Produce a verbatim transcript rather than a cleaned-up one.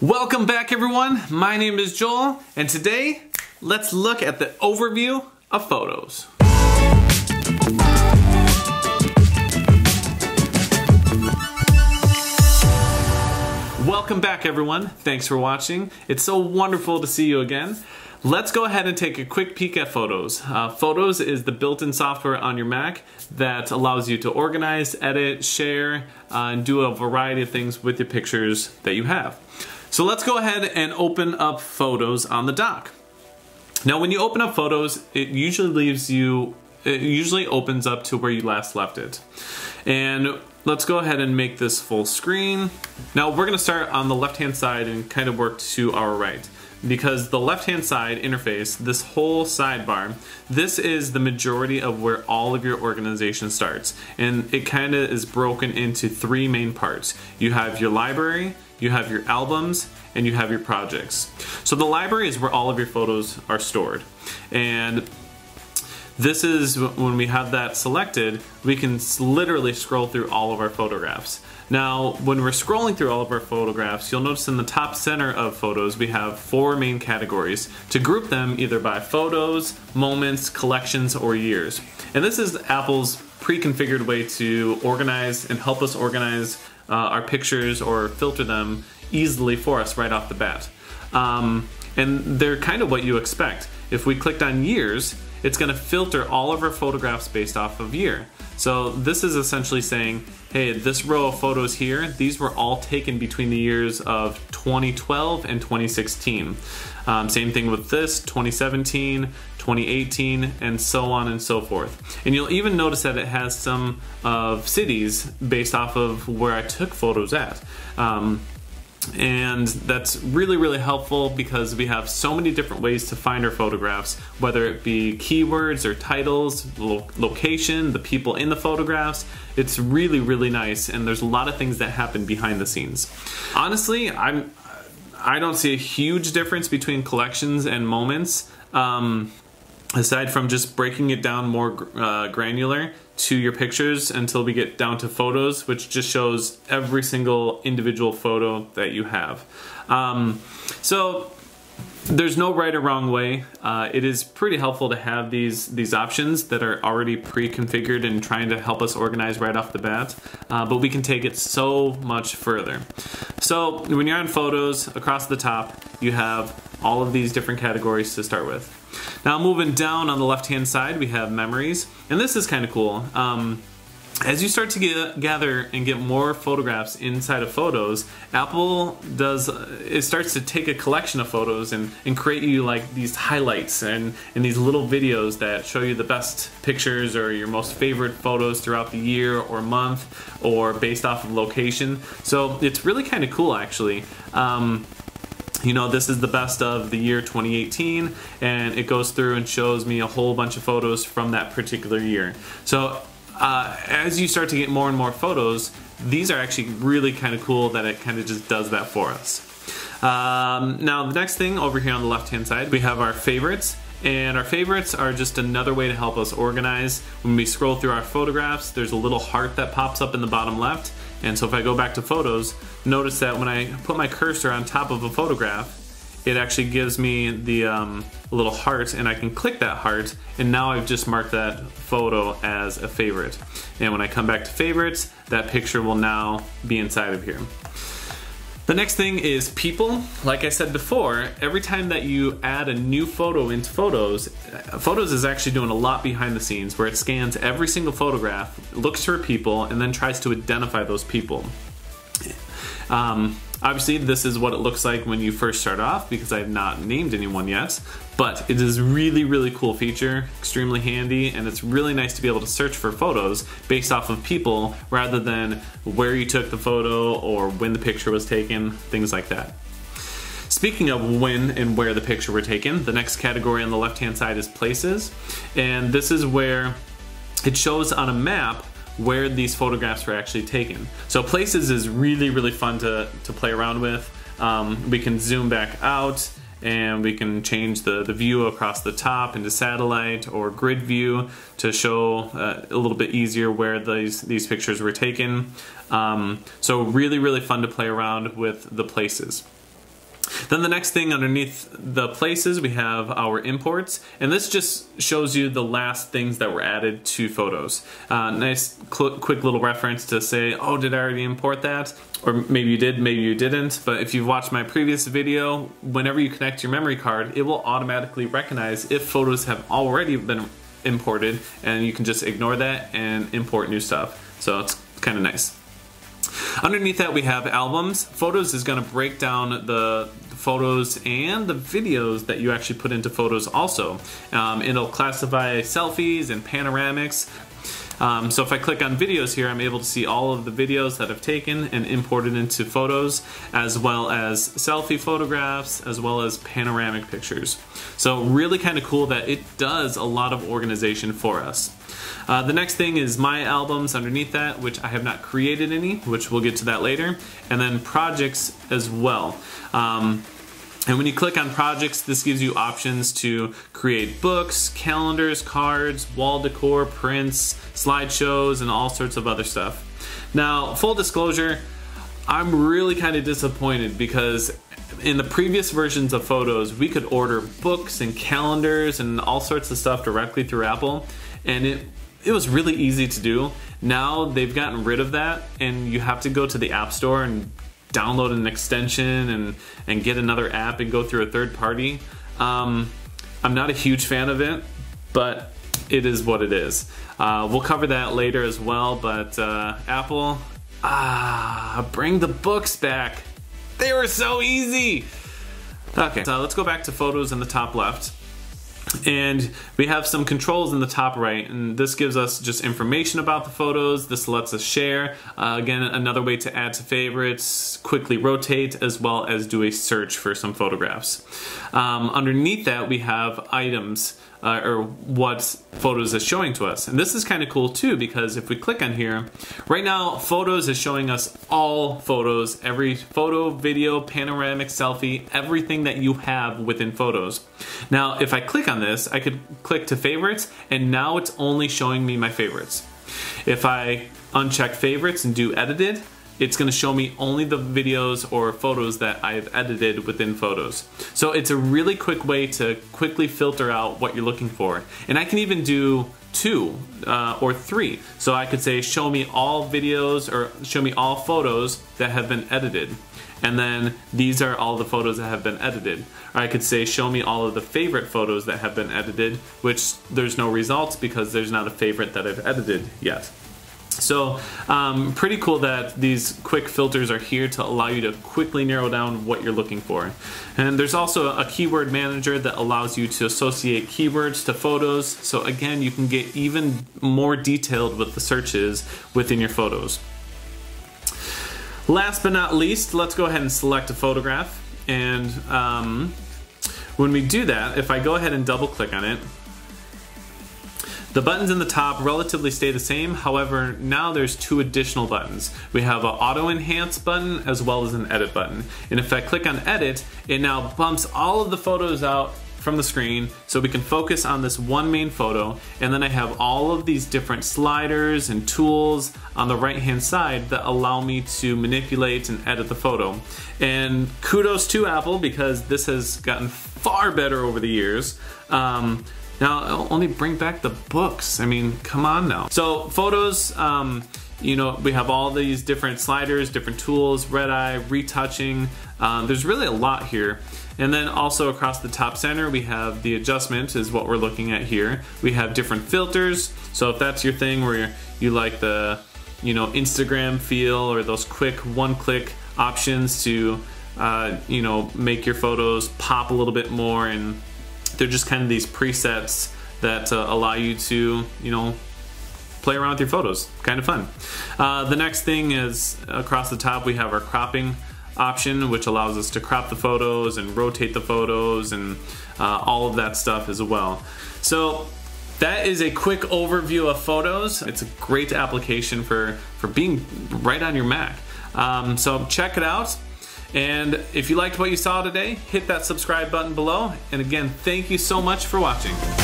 Welcome back everyone, my name is Joel, and today let's look at the overview of photos. Welcome back everyone, thanks for watching. It's so wonderful to see you again. Let's go ahead and take a quick peek at Photos. Uh, Photos is the built-in software on your Mac that allows you to organize, edit, share, uh, and do a variety of things with your pictures that you have. So let's go ahead and open up Photos on the dock. Now when you open up Photos, it usually leaves you, it usually opens up to where you last left it. And let's go ahead and make this full screen. Now we're gonna start on the left-hand side and kind of work to our right. Because the left-hand side interface, this whole sidebar, this is the majority of where all of your organization starts. And it kind of is broken into three main parts. You have your library, you have your albums, and you have your projects. So the library is where all of your photos are stored. And this is when we have that selected, we can literally scroll through all of our photographs. Now, when we're scrolling through all of our photographs, you'll notice in the top center of Photos, we have four main categories to group them either by photos, moments, collections, or years. And this is Apple's pre-configured way to organize and help us organize uh, our pictures or filter them easily for us right off the bat. Um, and they're kind of what you expect. If we clicked on years, it's going to filter all of our photographs based off of year. So this is essentially saying, hey, this row of photos here, these were all taken between the years of twenty twelve and twenty sixteen. Um, same thing with this, twenty seventeen, twenty eighteen, and so on and so forth. And you'll even notice that it has some of cities based off of where I took photos at. Um, And that's really, really helpful because we have so many different ways to find our photographs, whether it be keywords or titles, lo location, the people in the photographs. It's really, really nice, and there's a lot of things that happen behind the scenes. Honestly, I'm, I don't see a huge difference between collections and moments, um, aside from just breaking it down more uh, granular to your pictures until we get down to Photos, which just shows every single individual photo that you have. Um, so there's no right or wrong way. Uh, it is pretty helpful to have these these options that are already pre-configured and trying to help us organize right off the bat, uh, but we can take it so much further. So when you're on Photos, across the top you have all of these different categories to start with. Now moving down on the left hand side we have Memories, and this is kind of cool. Um, as you start to get, gather and get more photographs inside of Photos, Apple does, it starts to take a collection of photos and, and create you like these highlights and, and these little videos that show you the best pictures or your most favorite photos throughout the year or month or based off of location. So it's really kind of cool actually. Um, You know, this is the best of the year twenty eighteen, and it goes through and shows me a whole bunch of photos from that particular year. So uh, as you start to get more and more photos, these are actually really kind of cool that it kind of just does that for us. Um, now the next thing over here on the left hand side, we have our favorites. And our favorites are just another way to help us organize. When we scroll through our photographs, there's a little heart that pops up in the bottom left. And so if I go back to Photos, notice that when I put my cursor on top of a photograph, it actually gives me the um, little heart, and I can click that heart, and now I've just marked that photo as a favorite. And when I come back to Favorites, that picture will now be inside of here. The next thing is People. Like I said before, every time that you add a new photo into Photos, Photos is actually doing a lot behind the scenes where it scans every single photograph, looks for people, and then tries to identify those people. Um, obviously this is what it looks like when you first start off because I have not named anyone yet, but it is a really, really cool feature, extremely handy, and it's really nice to be able to search for photos based off of people rather than where you took the photo or when the picture was taken, things like that. Speaking of when and where the picture were taken, the next category on the left hand side is Places, and this is where it shows on a map where these photographs were actually taken. So Places is really, really fun to, to play around with. Um, we can zoom back out and we can change the, the view across the top into satellite or grid view to show uh, a little bit easier where these, these pictures were taken. Um, so really, really fun to play around with the Places. Then the next thing underneath the places, we have our imports, and this just shows you the last things that were added to photos. Uh, nice quick little reference to say, oh, did I already import that? Or maybe you did, maybe you didn't, but if you've watched my previous video, whenever you connect your memory card, it will automatically recognize if photos have already been imported, and you can just ignore that and import new stuff. So it's kind of nice. Underneath that we have albums. Photos is going to break down the photos and the videos that you actually put into photos also. Um, it'll classify selfies and panoramics. Um, so if I click on videos here, I'm able to see all of the videos that I've taken and imported into photos, as well as selfie photographs, as well as panoramic pictures. So really kind of cool that it does a lot of organization for us. Uh, the next thing is my albums underneath that, which I have not created any, which we'll get to that later, and then projects as well. Um, And when you click on projects, this gives you options to create books, calendars, cards, wall decor, prints, slideshows, and all sorts of other stuff. Now, full disclosure, I'm really kind of disappointed because in the previous versions of Photos, we could order books and calendars and all sorts of stuff directly through Apple, and it it was really easy to do. Now they've gotten rid of that, and you have to go to the App Store and download an extension and, and get another app and go through a third party. Um, I'm not a huge fan of it, but it is what it is. Uh, we'll cover that later as well, but uh, Apple, ah, bring the books back. They were so easy. Okay, so let's go back to Photos in the top left. And we have some controls in the top right, and this gives us just information about the photos. This lets us share. Uh, again, another way to add to favorites, quickly rotate, as well as do a search for some photographs. Um, underneath that, we have items, uh, or what Photos is showing to us. And this is kind of cool too, because if we click on here, right now Photos is showing us all photos, every photo, video, panoramic, selfie, everything that you have within Photos. Now, if I click on this, I could click to favorites, and now it's only showing me my favorites. If I uncheck favorites and do edited, it's going to show me only the videos or photos that I've edited within Photos. So it's a really quick way to quickly filter out what you're looking for. And I can even do two uh, or three. So I could say show me all videos or show me all photos that have been edited. And then these are all the photos that have been edited. Or I could say show me all of the favorite photos that have been edited, which there's no results because there's not a favorite that I've edited yet. So um, pretty cool that these quick filters are here to allow you to quickly narrow down what you're looking for. And there's also a keyword manager that allows you to associate keywords to photos. So again, you can get even more detailed with the searches within your photos. Last but not least, let's go ahead and select a photograph. And um, when we do that, if I go ahead and double click on it, the buttons in the top relatively stay the same. However, now there's two additional buttons. We have an auto enhance button as well as an edit button. And if I click on edit, it now bumps all of the photos out from the screen so we can focus on this one main photo. And then I have all of these different sliders and tools on the right hand side that allow me to manipulate and edit the photo. And kudos to Apple, because this has gotten far better over the years. Um, Now, I'll only bring back the books. I mean, come on now. So Photos, um, you know, we have all these different sliders, different tools, red eye, retouching. Um, there's really a lot here. And then also across the top center, we have the adjustment is what we're looking at here. We have different filters. So if that's your thing where you like the, you know, Instagram feel or those quick one-click options to, uh, you know, make your photos pop a little bit more, and they're just kind of these presets that uh, allow you to, you know, play around with your photos. Kind of fun. Uh, the next thing is across the top we have our cropping option, which allows us to crop the photos and rotate the photos and uh, all of that stuff as well. So that is a quick overview of Photos. It's a great application for, for being right on your Mac. Um, so check it out. And if you liked what you saw today, hit that subscribe button below. And again, thank you so much for watching.